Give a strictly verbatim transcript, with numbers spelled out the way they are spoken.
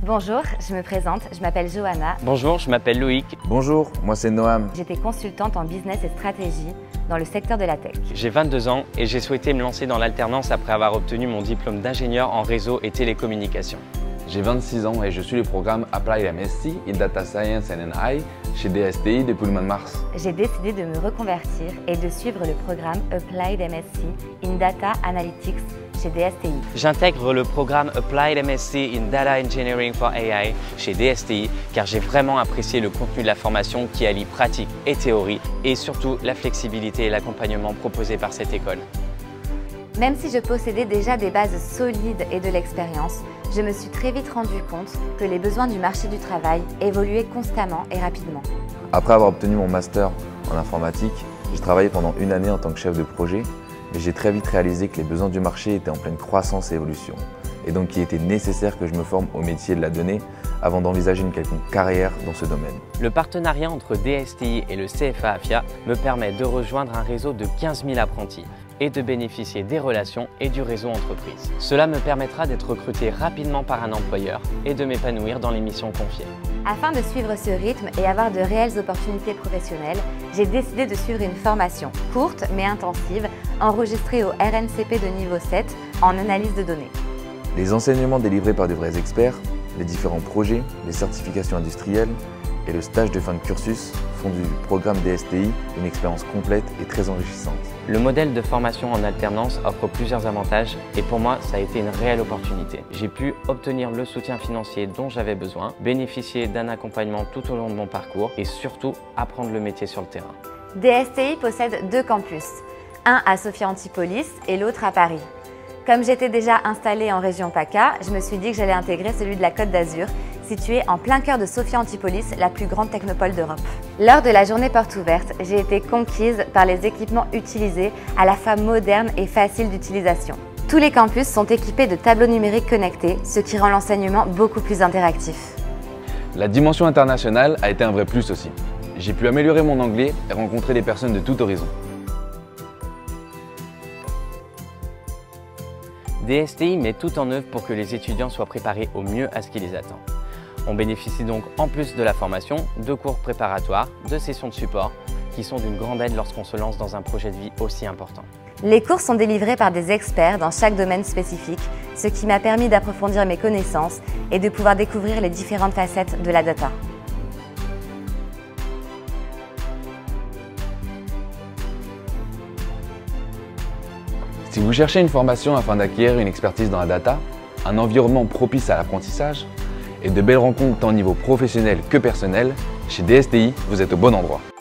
Bonjour, je me présente, je m'appelle Johanna. Bonjour, je m'appelle Loïc. Bonjour, moi c'est Noam. J'étais consultante en business et stratégie dans le secteur de la tech. J'ai vingt-deux ans et j'ai souhaité me lancer dans l'alternance après avoir obtenu mon diplôme d'ingénieur en réseau et télécommunications. J'ai vingt-six ans et je suis le programme Applied M S C in Data Science and A I chez D S T I depuis le mois de mars. J'ai décidé de me reconvertir et de suivre le programme Applied M S C in Data Analytics chez D S T I. J'intègre le programme Applied M S C in Data Engineering for A I chez D S T I car j'ai vraiment apprécié le contenu de la formation qui allie pratique et théorie et surtout la flexibilité et l'accompagnement proposés par cette école. Même si je possédais déjà des bases solides et de l'expérience, je me suis très vite rendu compte que les besoins du marché du travail évoluaient constamment et rapidement. Après avoir obtenu mon master en informatique, j'ai travaillé pendant une année en tant que chef de projet, mais j'ai très vite réalisé que les besoins du marché étaient en pleine croissance et évolution, et donc qu'il était nécessaire que je me forme au métier de la donnée avant d'envisager une quelconque carrière dans ce domaine. Le partenariat entre D S T I et le C F A AFIA me permet de rejoindre un réseau de quinze mille apprentis et de bénéficier des relations et du réseau entreprise. Cela me permettra d'être recruté rapidement par un employeur et de m'épanouir dans les missions confiées. Afin de suivre ce rythme et avoir de réelles opportunités professionnelles, j'ai décidé de suivre une formation courte mais intensive, enregistrée au R N C P de niveau sept en analyse de données. Les enseignements délivrés par de vrais experts, les différents projets, les certifications industrielles et le stage de fin de cursus font du programme D S T I une expérience complète et très enrichissante. Le modèle de formation en alternance offre plusieurs avantages et pour moi, ça a été une réelle opportunité. J'ai pu obtenir le soutien financier dont j'avais besoin, bénéficier d'un accompagnement tout au long de mon parcours et surtout apprendre le métier sur le terrain. D S T I possède deux campus, un à Sophia Antipolis et l'autre à Paris. Comme j'étais déjà installée en région PACA, je me suis dit que j'allais intégrer celui de la Côte d'Azur, situé en plein cœur de Sophia Antipolis, la plus grande technopole d'Europe. Lors de la journée porte ouverte, j'ai été conquise par les équipements utilisés, à la fois modernes et faciles d'utilisation. Tous les campus sont équipés de tableaux numériques connectés, ce qui rend l'enseignement beaucoup plus interactif. La dimension internationale a été un vrai plus aussi. J'ai pu améliorer mon anglais et rencontrer des personnes de tout horizon. D S T I met tout en œuvre pour que les étudiants soient préparés au mieux à ce qui les attend. On bénéficie donc, en plus de la formation, de cours préparatoires, de sessions de support, qui sont d'une grande aide lorsqu'on se lance dans un projet de vie aussi important. Les cours sont délivrés par des experts dans chaque domaine spécifique, ce qui m'a permis d'approfondir mes connaissances et de pouvoir découvrir les différentes facettes de la data. Si vous cherchez une formation afin d'acquérir une expertise dans la data, un environnement propice à l'apprentissage et de belles rencontres tant au niveau professionnel que personnel, chez D S T I, vous êtes au bon endroit.